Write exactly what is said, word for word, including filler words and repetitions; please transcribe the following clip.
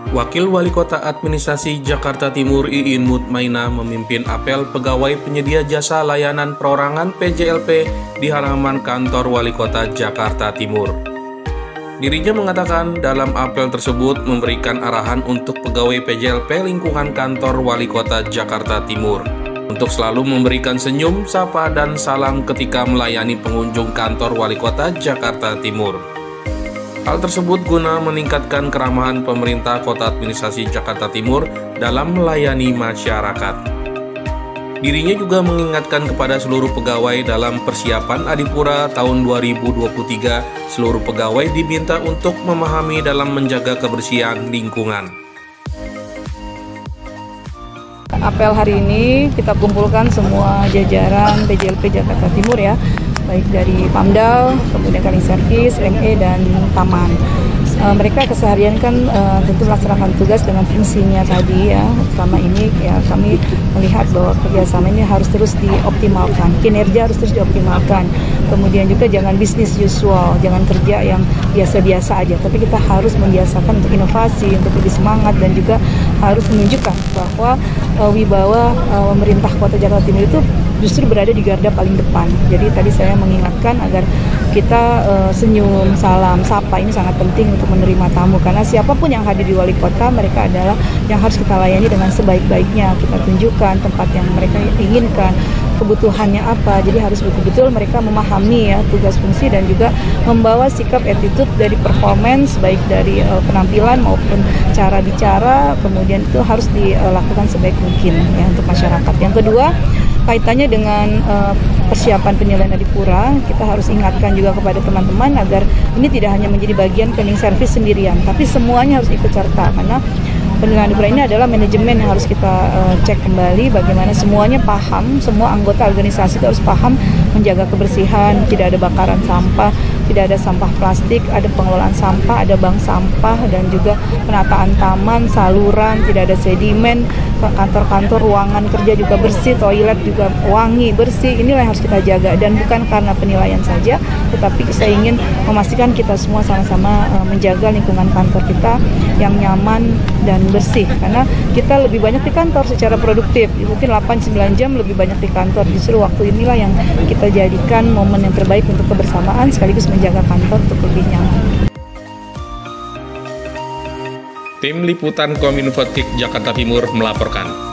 Wakil Wali Kota Administrasi Jakarta Timur Iin Mutmainah memimpin apel pegawai penyedia jasa layanan perorangan P J L P di halaman kantor Wali Kota Jakarta Timur. Dirinya mengatakan dalam apel tersebut memberikan arahan untuk pegawai P J L P lingkungan kantor Wali Kota Jakarta Timur untuk selalu memberikan senyum, sapa, dan salam ketika melayani pengunjung kantor Wali Kota Jakarta Timur. Hal tersebut guna meningkatkan keramahan pemerintah Kota Administrasi Jakarta Timur dalam melayani masyarakat. Dirinya juga mengingatkan kepada seluruh pegawai dalam persiapan Adipura tahun dua ribu dua puluh tiga, seluruh pegawai diminta untuk memahami dalam menjaga kebersihan lingkungan. Apel hari ini kita kumpulkan semua jajaran P J L P Jakarta Timur ya, baik dari Pamdal, kemudian Cleaning Service, M E, dan Taman. Uh, mereka keseharian kan uh, tentu melaksanakan tugas dengan fungsinya tadi ya. Selama ini ya kami melihat bahwa kerjasama ini harus terus dioptimalkan, kinerja harus terus dioptimalkan. Kemudian juga jangan bisnis usual, jangan kerja yang biasa-biasa aja, tapi kita harus membiasakan untuk inovasi, untuk lebih semangat, dan juga harus menunjukkan bahwa uh, wibawa uh, pemerintah Kota Jakarta Timur itu justru berada di garda paling depan. Jadi tadi saya mengingatkan agar kita uh, senyum, salam, sapa ini sangat penting untuk menerima tamu, karena siapapun yang hadir di wali kota, mereka adalah yang harus kita layani dengan sebaik-baiknya. Kita tunjukkan tempat yang mereka inginkan, kebutuhannya apa. Jadi harus betul-betul mereka memahami ya tugas fungsi, dan juga membawa sikap attitude dari performance, baik dari uh, penampilan maupun cara bicara. Kemudian itu harus dilakukan sebaik mungkin ya untuk masyarakat. Yang kedua, kaitannya dengan uh, persiapan penyelenggaraan Adipura, kita harus ingatkan juga kepada teman-teman agar ini tidak hanya menjadi bagian cleaning service sendirian, tapi semuanya harus ikut serta, karena penyelenggaraan Adipura ini adalah manajemen yang harus kita uh, cek kembali bagaimana semuanya paham, semua anggota organisasi itu harus paham menjaga kebersihan, tidak ada bakaran sampah, tidak ada sampah plastik, ada pengelolaan sampah, ada bank sampah, dan juga penataan taman, saluran, tidak ada sedimen, kantor-kantor, ruangan kerja juga bersih, toilet juga wangi, bersih. Inilah yang harus kita jaga, dan bukan karena penilaian saja, tetapi saya ingin memastikan kita semua sama-sama uh, menjaga lingkungan kantor kita yang nyaman dan bersih, karena kita lebih banyak di kantor secara produktif, mungkin delapan sembilan jam lebih banyak di kantor. Justru waktu inilah yang kita jadikan momen yang terbaik untuk kebersamaan sekaligus menjaga kantor untuk lebih nyaman. Tim Liputan Kominfo Jakarta Timur melaporkan.